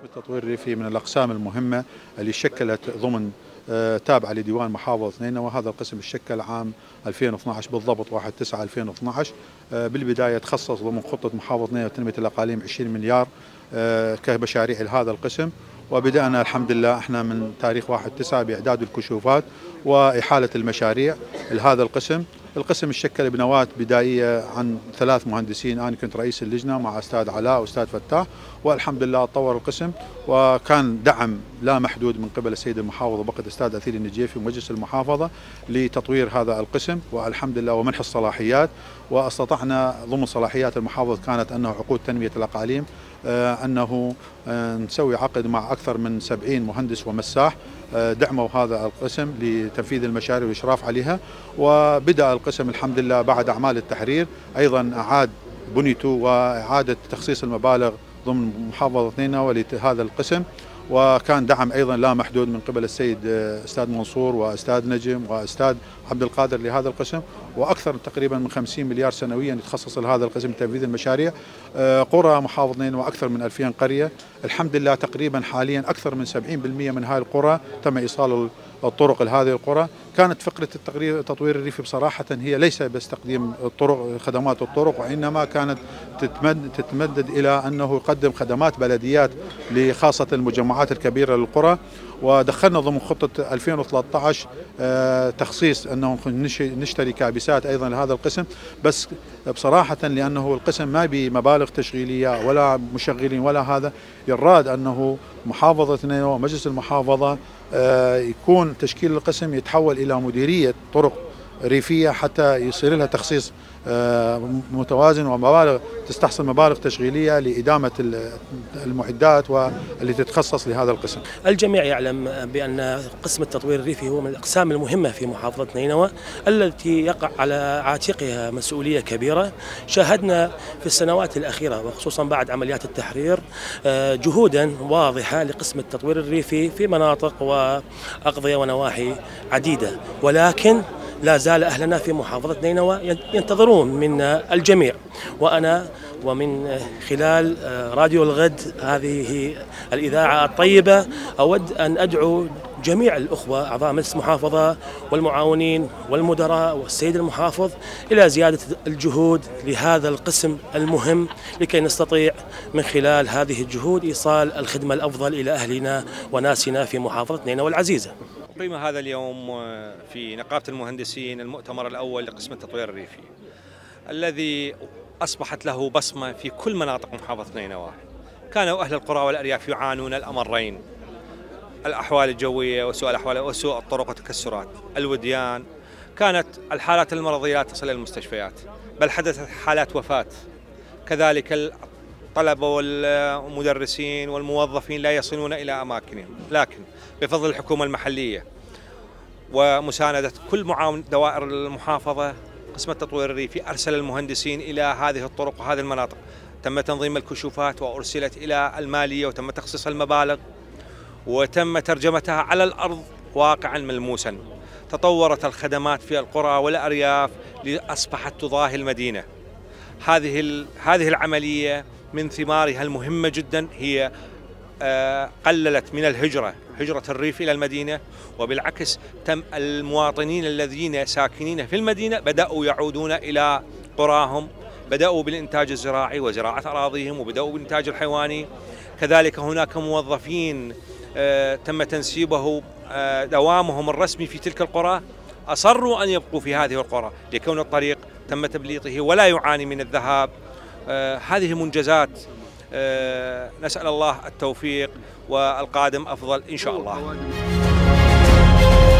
التطوير الريفي من الأقسام المهمة اللي شكلت ضمن تابعة لديوان محافظة نينوى. وهذا القسم شكل عام 2012 بالضبط 1/9/2012. بالبداية تخصص ضمن خطة محافظة نينوى وتنمية الأقاليم 20 مليار كمشاريع لهذا القسم. وبدأنا الحمد لله احنا من تاريخ 1/9 بإعداد الكشوفات وإحالة المشاريع لهذا القسم. القسم شكل بنواه بدائية عن 3 مهندسين، أنا كنت رئيس اللجنة مع أستاذ علاء وأستاذ فتاح، والحمد لله تطور القسم وكان دعم لا محدود من قبل السيد المحافظ وبقية أستاذ أثيل النجيفي ومجلس المحافظة لتطوير هذا القسم والحمد لله ومنح الصلاحيات. واستطعنا ضمن صلاحيات المحافظ كانت أنه عقود تنمية الأقاليم أنه نسوي عقد مع أكثر من 70 مهندس ومساح دعموا هذا القسم لتنفيذ المشاريع والإشراف عليها. وبدأ القسم الحمد لله بعد أعمال التحرير أيضا أعاد بنيته وإعادة تخصيص المبالغ ضمن محافظة نينوى لهذا القسم، وكان دعم أيضا لا محدود من قبل السيد أستاذ منصور وأستاذ نجم وأستاذ عبد القادر لهذا القسم، وأكثر تقريبا من 50 مليار سنويا يتخصص لهذا القسم لتنفيذ المشاريع. قرى محافظة نينوى أكثر من 2000 قرية الحمد لله، تقريبا حاليا أكثر من 70% من هذه القرى تم إيصال الطرق لهذه القرى. كانت فكرة التطوير الريفي بصراحة هي ليس بس تقديم الطرق خدمات الطرق، وإنما كانت تتمدد إلى أنه يقدم خدمات بلديات لخاصة المجمعات الكبيرة للقرى. ودخلنا ضمن خطة 2013 تخصيص أنه نشتري كابسات أيضا لهذا القسم، بس بصراحة لأنه القسم ما بمبالغ تشغيلية ولا مشغلين ولا هذا، يراد أنه محافظة نينوى ومجلس المحافظة يكون تشكيل القسم يتحول إلى مديرية طرق ريفية حتى يصير لها تخصيص متوازن ومبالغ تستحصل مبالغ تشغيلية لإدامة المعدات واللي تتخصص لهذا القسم. الجميع يعلم بأن قسم التطوير الريفي هو من الأقسام المهمة في محافظة نينوى التي يقع على عاتقها مسؤولية كبيرة. شاهدنا في السنوات الأخيرة وخصوصا بعد عمليات التحرير جهودا واضحة لقسم التطوير الريفي في مناطق وأقضية ونواحي عديدة، ولكن لا زال أهلنا في محافظة نينوى ينتظرون منا الجميع. وأنا ومن خلال راديو الغد هذه الإذاعة الطيبة أود أن أدعو جميع الأخوة أعضاء مجلس المحافظة والمعاونين والمدراء والسيد المحافظ إلى زيادة الجهود لهذا القسم المهم لكي نستطيع من خلال هذه الجهود إيصال الخدمة الأفضل إلى أهلنا وناسنا في محافظة نينوى العزيزة. أقيم هذا اليوم في نقابة المهندسين المؤتمر الأول لقسم التطوير الريفي الذي أصبحت له بصمة في كل مناطق محافظة نينوى. كانوا أهل القرى والأرياف يعانون الأمرين، الأحوال الجوية وسوء الأحوال وسوء الطرق وتكسرات الوديان. كانت الحالات المرضية لا تصل إلى المستشفيات، بل حدثت حالات وفاة. كذلك الطلبة والمدرسين والموظفين لا يصلون إلى أماكنهم، لكن بفضل الحكومة المحلية ومساندة كل معاون دوائر المحافظة قسم التطوير الريفي أرسل المهندسين إلى هذه الطرق وهذه المناطق. تم تنظيم الكشوفات وأرسلت إلى المالية وتم تخصيص المبالغ وتم ترجمتها على الأرض واقعا ملموسا. تطورت الخدمات في القرى والأرياف لأصبحت تضاهي المدينة. هذه العملية من ثمارها المهمة جدا هي قللت من هجرة الريف إلى المدينة، وبالعكس تم المواطنين الذين ساكنين في المدينة بدأوا يعودون إلى قراهم، بدأوا بالإنتاج الزراعي وزراعة أراضيهم وبدأوا بالإنتاج الحيواني. كذلك هناك موظفين تم تنسيبه دوامهم الرسمي في تلك القرى أصروا أن يبقوا في هذه القرى لكون الطريق تم تبليطه ولا يعاني من الذهاب. هذه منجزات، نسأل الله التوفيق والقادم أفضل إن شاء الله.